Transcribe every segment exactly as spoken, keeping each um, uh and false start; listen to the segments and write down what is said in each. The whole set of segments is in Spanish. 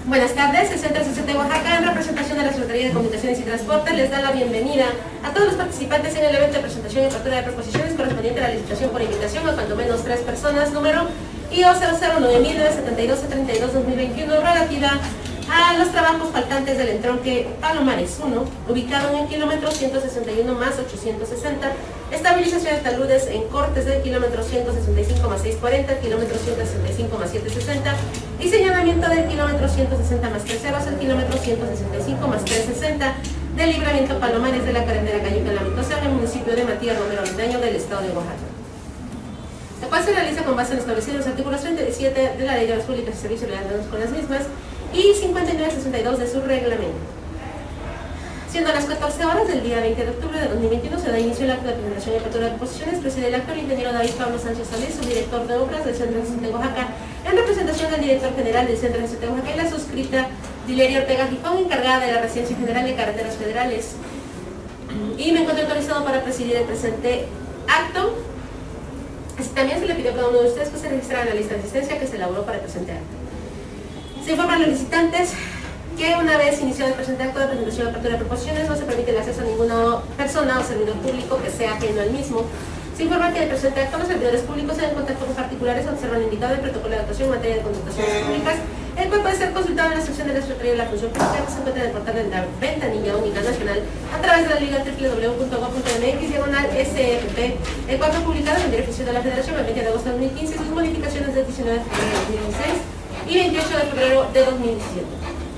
Buenas tardes, el Centro C C T Oaxaca, en representación de la Secretaría de Comunicaciones y Transporte, les da la bienvenida a todos los participantes en el evento de presentación y apertura de proposiciones correspondiente a la licitación por invitación a cuando menos tres personas, número I O cero cero nueve mil novecientos setenta y dos treinta y dos dos mil veintiuno, relativa a los trabajos faltantes del entronque Palomares uno, ubicado en el kilómetro ciento sesenta y uno más ochocientos sesenta, estabilización de taludes en cortes del kilómetro ciento sesenta y cinco más seiscientos cuarenta, kilómetro ciento sesenta y cinco más setecientos sesenta y señalamiento del kilómetro ciento sesenta más tres ceros al kilómetro ciento sesenta y cinco más trescientos sesenta del libramiento Palomares de la carretera Cayuca en la Mitosea, en el municipio de Matías Romero Avendaño del estado de Oaxaca, la cual se realiza con base en establecidos los artículos treinta y siete de la Ley de Obras Públicas y Servicios Ciudadanos con las mismas y cincuenta y nueve sesenta y dos de su reglamento. Siendo las catorce horas del día veinte de octubre de dos mil veintiuno, se da inicio al acto de presentación y apertura de proposiciones. Preside el acto el ingeniero David Pablo Sánchez Solís, subdirector de obras del Centro C C T Oaxaca, en representación del director general del Centro C C T Oaxaca, y la suscrita Dileria Ortega Gijón, encargada de la Residencia General de Carreteras Federales. Y me encuentro autorizado para presidir el presente acto. También se le pidió a cada uno de ustedes que se registrara en la lista de asistencia que se elaboró para el presente acto. Se informa a los licitantes que una vez iniciado el presente acto de presentación y apertura de proposiciones no se permite el acceso a ninguna persona o servidor público que sea ajeno al mismo. Se informa que en el presente acto los servidores públicos en contacto con particulares observan indicado el protocolo de actuación en materia de contrataciones públicas, el cual puede ser consultado en la sección de la Secretaría de la Función Pública que se encuentra en el portal de la Ventanilla Única Nacional a través de la liga doble u doble u doble u punto gov punto m x diagonal S F P, el cual fue publicado en el Diario Oficial de la Federación el veinte de agosto de dos mil quince y sus modificaciones del diecinueve de febrero de dos mil dieciséis y veintiocho de febrero de dos mil diecisiete.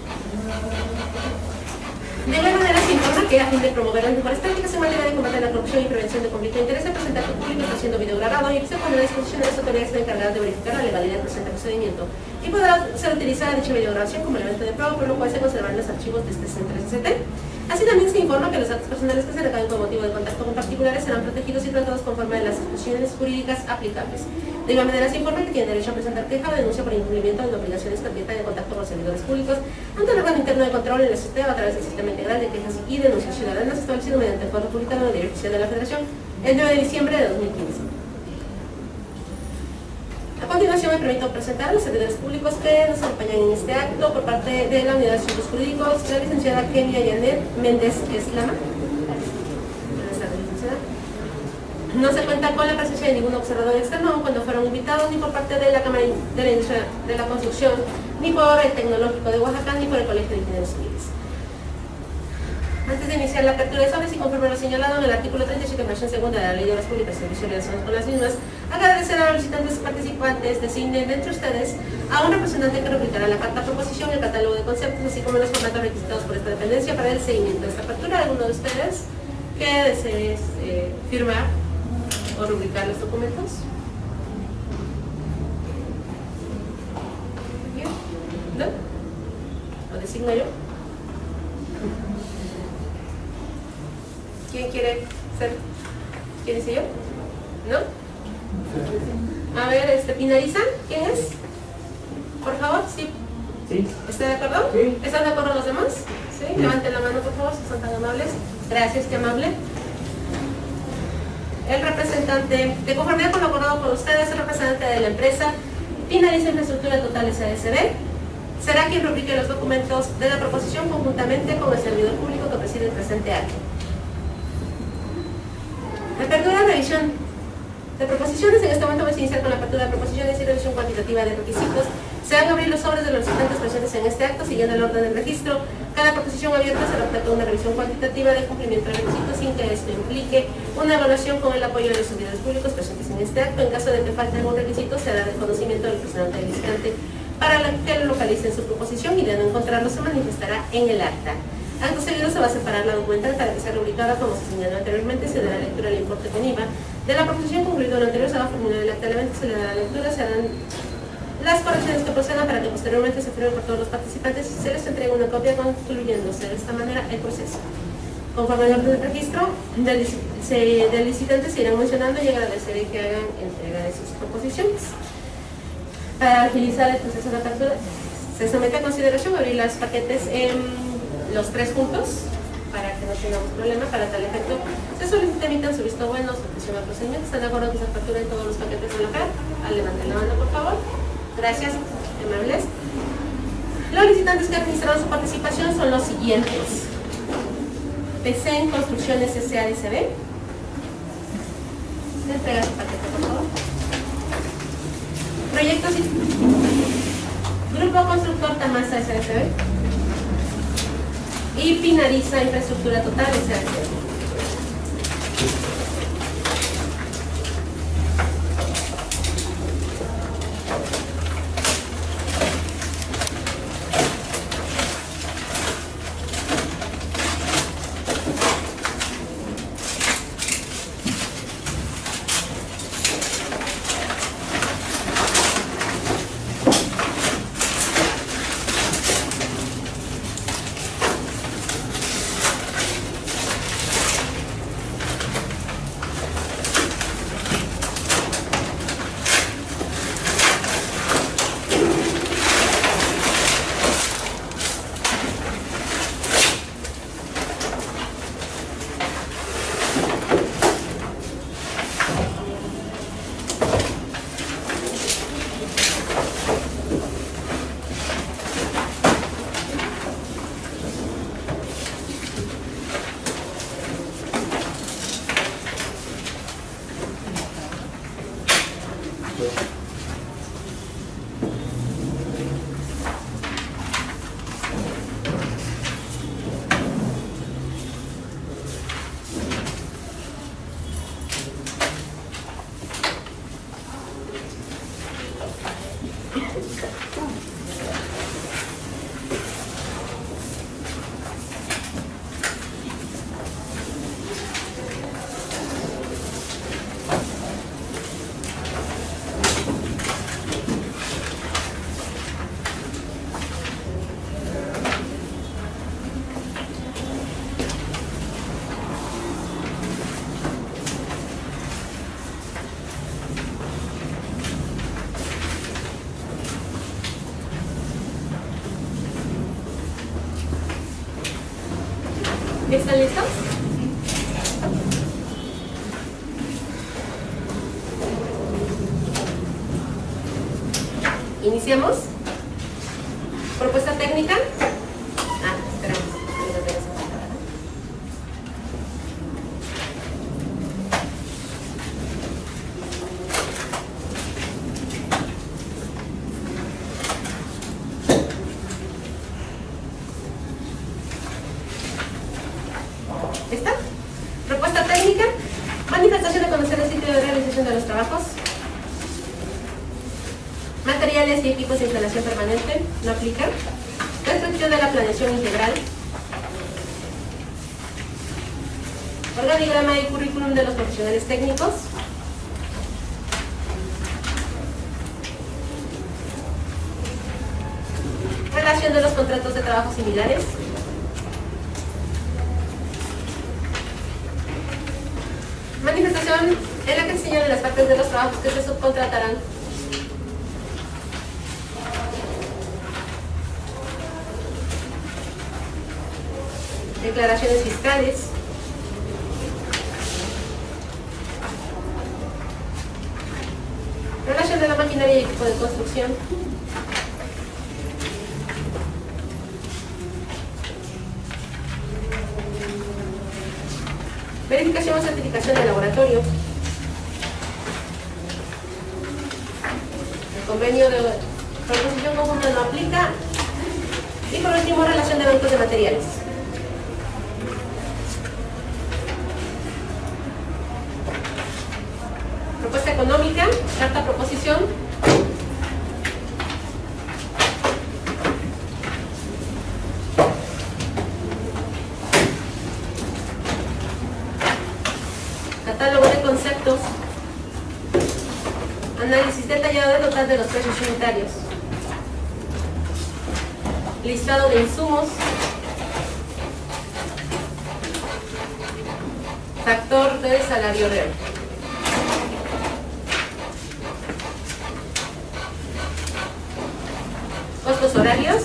De igual manera se informa que a fin de promover las mejores prácticas en materia de combate a la corrupción y prevención de conflicto de interés, el presente acto público está siendo videograbado y se pone a disposición de las autoridades encargadas de verificar la legalidad del presente procedimiento y podrá ser utilizada dicha videograbación como elemento de prueba, por lo cual se conservarán los archivos de este Centro C C T. Así también se informa que los datos personales que se recaben con motivo de contacto con particulares serán protegidos y tratados conforme a las disposiciones jurídicas aplicables. De igual manera se informa que tiene derecho a presentar queja o denuncia por incumplimiento de obligaciones que adviertan en contacto con los servidores públicos ante el órgano interno de control en el sistema a través del sistema integral de quejas y denuncias ciudadanas establecido mediante el acuerdo publicado en el Diario Oficial de la Federación el nueve de diciembre de dos mil quince. A continuación me permito presentar a los servidores públicos que nos acompañan en este acto por parte de la Unidad de Asuntos Jurídicos, la licenciada Kenia Yanet Méndez Eslama. Buenas tardes, licenciada. No se cuenta con la presencia de ningún observador externo, aun cuando fueron invitados, ni por parte de la Cámara de la Industria de la Construcción, ni por el Tecnológico de Oaxaca, ni por el Colegio de Ingenieros Civiles. Antes de iniciar la apertura de sobres y conforme a lo señalado en el artículo treinta y siete, versión segunda de la Ley de Obras Públicas y Servicios relacionados con las mismas, agradecer a los visitantes participantes, designen entre ustedes a un representante que replicará la carta proposición, el catálogo de conceptos, así como los formatos requisitados por esta dependencia para el seguimiento de esta apertura. ¿Alguno de ustedes que desee eh, firmar o rubricar los documentos? ¿Bien? ¿No? ¿Lo designo yo? ¿Quién quiere ser? ¿Quién dice yo? ¿No? A ver, este, ¿finaliza? ¿Quién es? Por favor, sí. Sí. ¿Está de acuerdo? Sí. ¿Están de acuerdo los demás? Sí. Sí. Levanten la mano, por favor, si son tan amables. Gracias, qué amable. El representante, de conformidad con lo acordado por ustedes, el representante de la empresa Finaliza Infraestructura Total S A S B, será quien rubrique los documentos de la proposición conjuntamente con el servidor público que preside el presente acto. Apertura de revisión de proposiciones. En este momento vamos a iniciar con la apertura de proposiciones y revisión cuantitativa de requisitos. Se van a abrir los sobres de los licitantes presentes en este acto siguiendo el orden del registro. Cada proposición abierta será objeto de una revisión cuantitativa de cumplimiento de requisitos sin que esto implique una evaluación con el apoyo de los servidores públicos presentes en este acto. En caso de que falte algún requisito, se hará de conocimiento del representante del licitante para que lo localice en su proposición y de no encontrarlo se manifestará en el acta. Acto seguido se va a separar la documental para que sea rubricada como se señaló anteriormente. Se dará lectura al importe con I V A de la proposición. Concluido lo anterior, se va a formular el acta del evento, se le dará lectura, se harán las correcciones que procedan para que posteriormente se firme por todos los participantes y se les entregue una copia concluyéndose de esta manera el proceso. Conforme al orden del registro del, se, del licitante se irán mencionando y agradeceré que hagan entrega de sus proposiciones. Para agilizar el proceso de apertura, se somete a consideración abrir los paquetes en los tres juntos para que no tengamos problema. Para tal efecto se solicita emitan su visto bueno, su atención al procedimiento. ¿Están de acuerdo que se aperturen todos los paquetes de la F E D? Al levantar la mano, por favor. Gracias, amables. Los licitantes que administraron su participación son los siguientes: P C en Construcciones S A de S B. ¿Me entrega su paquete, por favor? Proyectos y... Grupo Constructor Tamasa S A de S B. Y Pinariza Infraestructura Total S A de S B. ¿Están listos? Iniciamos. Propuesta técnica. Ah, esperamos. ¿Está? Propuesta técnica. Manifestación de conocer el sitio de realización de los trabajos. Materiales y equipos de instalación permanente. No aplica. Restricción de la planeación integral. Organigrama y currículum de los profesionales técnicos. Relación de los contratos de trabajo similares. Manifestación en la que se señalan las partes de los trabajos que se subcontratarán. Declaraciones fiscales. Relación de la maquinaria y equipo de construcción. Verificación o certificación de laboratorio. El convenio de proposición conjunta no aplica. Y por último, relación de bancos de materiales. Propuesta económica, carta proposición. Catálogo de conceptos. Análisis detallado del total de los precios unitarios. Listado de insumos. Factor de salario real. Costos horarios.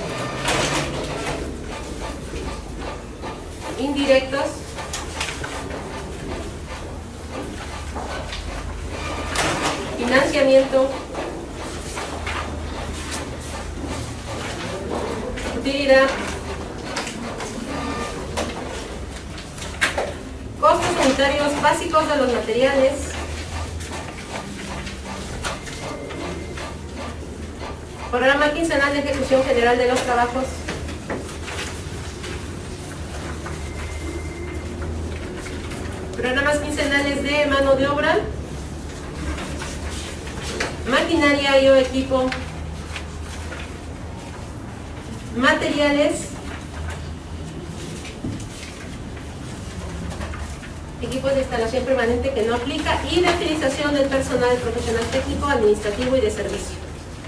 Indirectos. Financiamiento. utilidad. Costos unitarios básicos de los materiales. Programa quincenal de ejecución general de los trabajos. Programas quincenales de mano de obra. Maquinaria y o equipo. Materiales. Equipos de instalación permanente que no aplica y de utilización del personal profesional técnico, administrativo y de servicio.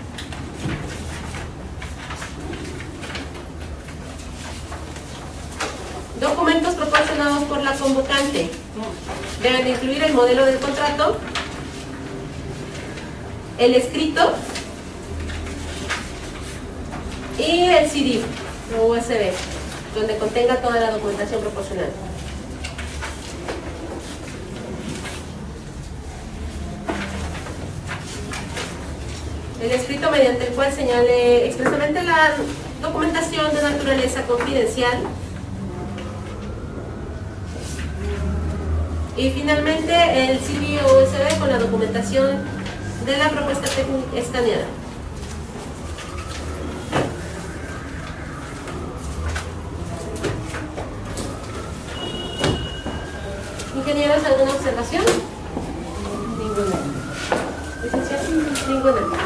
Documentos proporcionados por la convocante. Deben incluir el modelo del contrato, el escrito y el C D o U S B, donde contenga toda la documentación proporcional. El escrito mediante el cual señale expresamente la documentación de naturaleza confidencial. Y finalmente el C D o U S B con la documentación de la propuesta técnica escaneada. ¿Ingenieros, alguna observación? Ninguna. ¿Licenciado? Ninguna.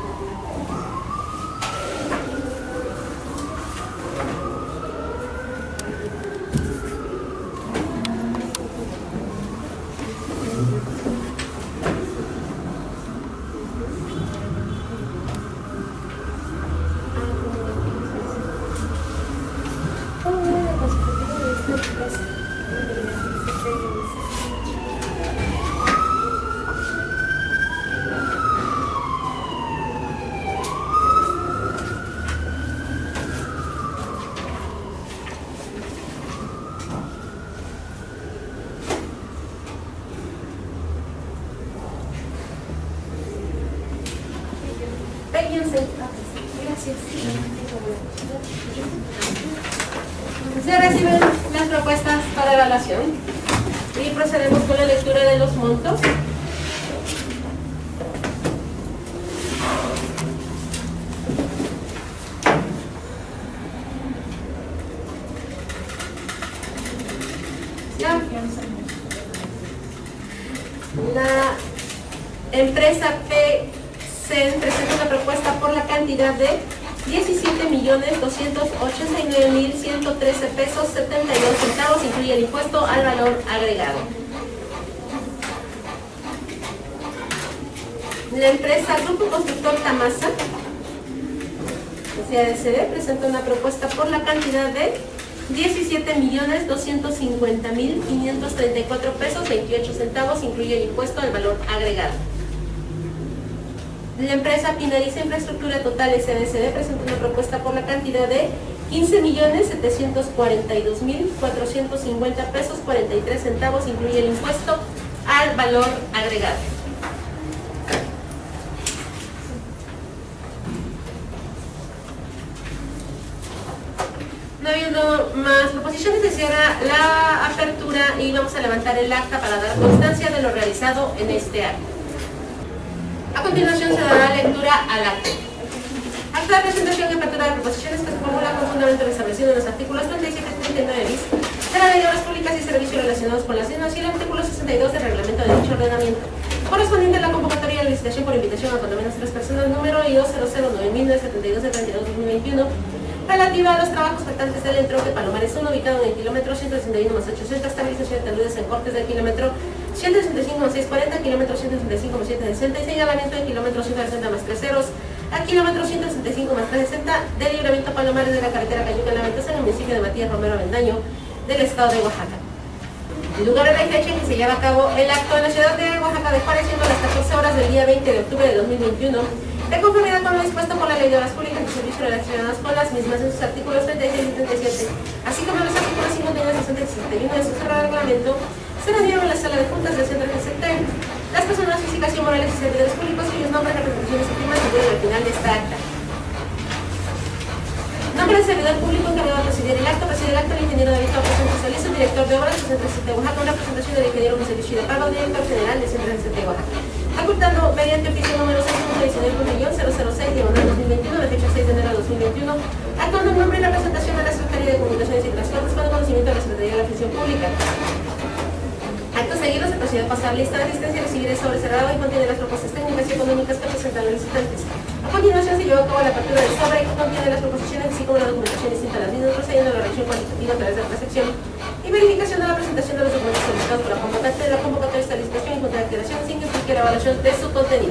Se reciben las propuestas para evaluación y procedemos con la lectura de los montos. Ya. La empresa P C presenta una propuesta por la cantidad de diecisiete millones doscientos ochenta y nueve mil ciento trece pesos setenta y dos centavos, incluye el impuesto al valor agregado. La empresa Grupo Constructor Tamasa, S A S B, presenta una propuesta por la cantidad de diecisiete millones doscientos cincuenta mil quinientos treinta y cuatro pesos veintiocho centavos, incluye el impuesto al valor agregado. La empresa Pinariza Infraestructura Total S A S B presenta una propuesta por la cantidad de quince millones setecientos cuarenta y dos mil cuatrocientos cincuenta pesos cuarenta y tres centavos, incluye el impuesto al valor agregado. No habiendo más proposiciones, se cierra la apertura y vamos a levantar el acta para dar constancia de lo realizado en este acto. A continuación se dará lectura al acto. Acta de presentación y apertura de proposiciones que se formula con fundamento establecido en los artículos treinta y siete y treinta y nueve bis de la Ley de Obras Públicas y Servicios relacionados con las mismas y el artículo sesenta y dos del reglamento de dicho ordenamiento, correspondiente a la convocatoria de licitación por invitación a cuando menos tres personas, número I O cero cero nueve mil novecientos setenta y dos de treinta y dos de dos mil veintiuno, relativa a los trabajos faltantes del entronque Palomares uno, ubicado en el kilómetro ciento sesenta y uno más ochocientos, estabilización de taludes en cortes del kilómetro ciento sesenta y cinco más seiscientos cuarenta, kilómetro ciento sesenta y cinco más setecientos sesenta y señalamiento del kilómetro ciento sesenta más tres ceros al kilómetro ciento sesenta y cinco más trescientos sesenta del libramiento Palomares de la carretera Cayuca en la Ventosa, en el municipio de Matías Romero Avendaño del estado de Oaxaca. El lugar de la fecha en que se lleva a cabo el acto en la ciudad de Oaxaca de Juárez, siendo las catorce horas del día veinte de octubre de dos mil veintiuno, de conformidad con lo dispuesto por la Ley de Obras Públicas y Servicios relacionados con las mismas en sus artículos treinta y seis y treinta y siete, así como los artículos cincuenta y uno, sesenta y sesenta y uno de su reglamento, se reunieron en la sala de juntas del centro de secretario las personas físicas y morales y servidores públicos cuyos nombres, representaciones y firmas figuran al final de esta acta. Nombre el servidor público encargado de presidir el acto, preside el acto el ingeniero David Campos Salizo, director de obras de Centro de Oaxaca, una presentación del ingeniero José Luis de Pardo, director general de Centro de Oaxaca. Facultando mediante oficio número seis punto diecinueve punto cero cero seis, diagonal dos mil veintiuno, de fecha seis de enero de dos mil veintiuno, actuando en nombre y representación de la Secretaría de Comunicaciones y Transportes con el conocimiento de la Secretaría de la Función Pública. Acto seguido se procede a pasar lista de asistencia y recibir el sobre cerrado y contiene las propuestas técnicas y económicas que presentan los licitantes. A continuación se lleva a cabo la apertura del sobre que contiene las proposiciones así como la documentación distinta a las mismas, procediendo a la revisión cuantitativa a través de la recepción y verificación de la presentación de los documentos solicitados por la convocante de la convocatoria de esta licitación y contra alteración sin que cualquier evaluación de su contenido.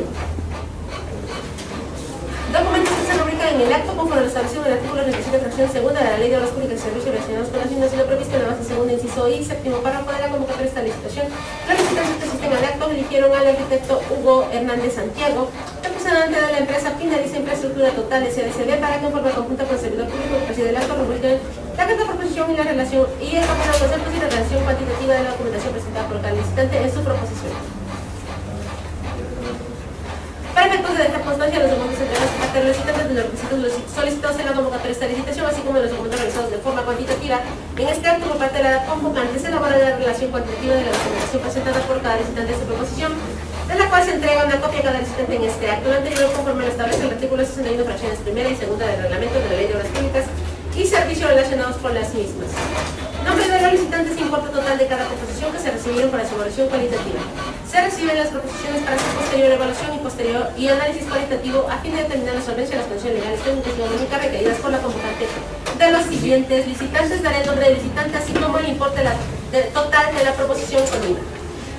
Documentos que se rubrican en el acto conforme lo establecido en el artículo treinta y siete, fracción segunda de la Ley de Obras Públicas y Servicios relacionados con la asignación prevista en la base segunda, inciso I, séptimo párrafo de la convocatoria de esta licitación. Los licitantes que asisten al acto eligieron al arquitecto Hugo Hernández Santiago, representante de la empresa Finaliza Infraestructura Total S A D C B, para que en forma conjunta con el servidor público que preside el acto rubriquen la carta de proposición y la relación y el papel de conceptos y la relación cuantitativa de la documentación presentada por cada licitante en su proposición. Para efectos de dejar constancia los documentos entregados por parte de los licitantes de los requisitos solicitados en la convocatoria de esta licitación, así como de los documentos realizados de forma cuantitativa, en este acto por parte de la convocante se elabora la relación cuantitativa de la documentación presentada por cada licitante de su proposición, de la cual se entrega una copia a cada licitante en este acto. Lo anterior conforme lo establece el artículo sesenta y uno, fracciones primera y segunda del reglamento de la Ley de Obras Públicas y servicios relacionados con las mismas. Nombre de los licitantes e importe total de cada proposición que se recibieron para su evaluación cualitativa. Se reciben las proposiciones para su posterior evaluación y posterior y análisis cualitativo a fin de determinar la solvencia de las condiciones legales, técnicas y económicas requeridas por la convocante de los siguientes licitantes. Daré el nombre del licitante así como el importe la, de, total de la proposición con I V A.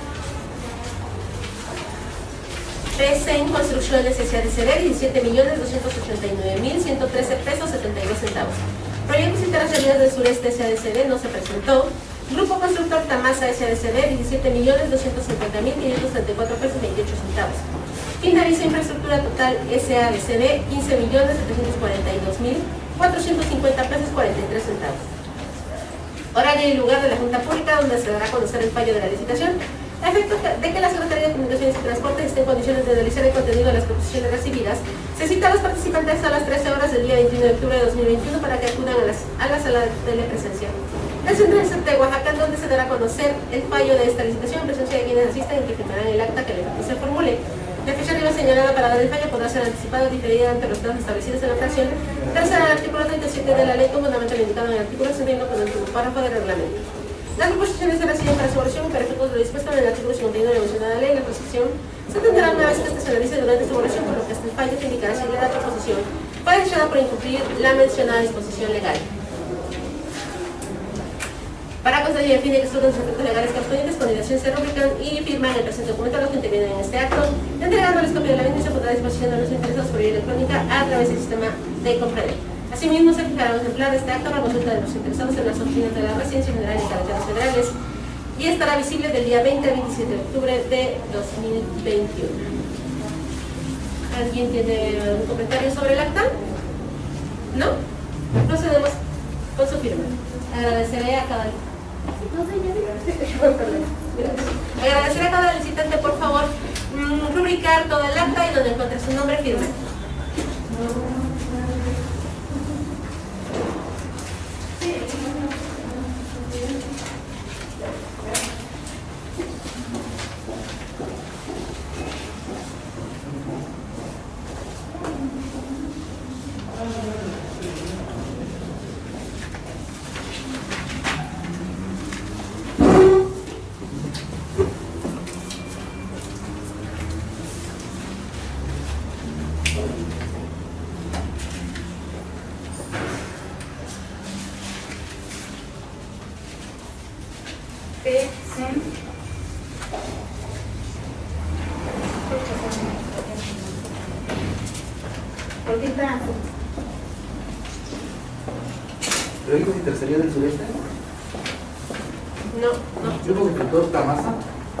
P C E N Construcciones S A D C B, diecisiete millones doscientos ochenta y nueve mil ciento trece pesos setenta y dos centavos. Proyectos Internacionales del Sureste S A D C B no se presentó. Grupo Constructor Tamasa S A D C B, diecisiete millones doscientos cincuenta mil quinientos treinta y cuatro pesos veintiocho centavos. Finaliza Infraestructura Total S A D C B, quince millones setecientos cuarenta y dos mil cuatrocientos cincuenta pesos cuarenta y tres centavos. Horario y lugar de la Junta Pública donde se dará a conocer el fallo de la licitación. A efecto de que la Secretaría de Comunicaciones y Transportes esté en condiciones de analizar el contenido de las proposiciones recibidas, se cita a los participantes a las trece horas del día veintiuno de octubre de dos mil veintiuno para que acudan a, las, a la sala de telepresencia del Centro de Oaxaca, donde se dará a conocer el fallo de esta licitación en presencia de quienes asistan y que firmarán el acta que se formule. La fecha arriba señalada para dar el fallo podrá ser anticipada o diferida ante los plazos establecidos en la fracción tercera del artículo treinta y siete de la ley, con fundamento indicado en el artículo sesenta y uno con el último párrafo del reglamento. Las proposiciones se reciben para su evaluación y para efectos de lo dispuesto en el artículo cincuenta y uno de la mencionada ley. La proposición se atenderá una vez que este se realice durante su evaluación, por lo que hasta el fallo se indicará si la proposición fue desechada por incumplir la mencionada disposición legal. Para constar y a fin de que surjan los efectos legales correspondientes, con dirección se rubrican y firman el presente documento a los que intervienen en este acto, entregándoles copia de la misma y se pondrá a disposición de los interesados por vía electrónica a través del sistema de Comprede. Asimismo, se fijará un ejemplar de este acto para consulta de los interesados en las oficinas de la Residencia General y Carreteras Federales y estará visible del día veinte al veintisiete de octubre de dos mil veintiuno. ¿Alguien tiene algún comentario sobre el acta? ¿No? Procedemos con su firma. Agradeceré a cada Agradecer a cada licitante, por favor, mmm, rubricar todo el acta y donde encuentre su nombre, firme. ¿Proyectos Internacionales del Sureste? No, no. Grupo Constructor Tamasa.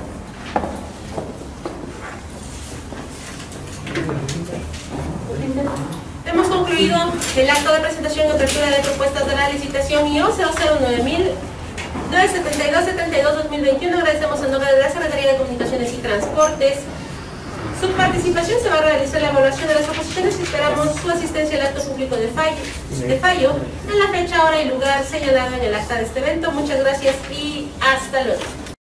Hemos concluido el acto de presentación y apertura de propuestas de la licitación I O cero cero nueve mil novecientos setenta y dos setenta y dos dos mil veintiuno. Agradecemos en nombre de la Secretaría de Comunicaciones y Transportes su participación. Se va a realizar la evaluación de las proposiciones y Esperamos su asistencia al acto público de fallo, de fallo en la fecha, hora y lugar señalado en el acta de este evento. Muchas gracias y hasta luego.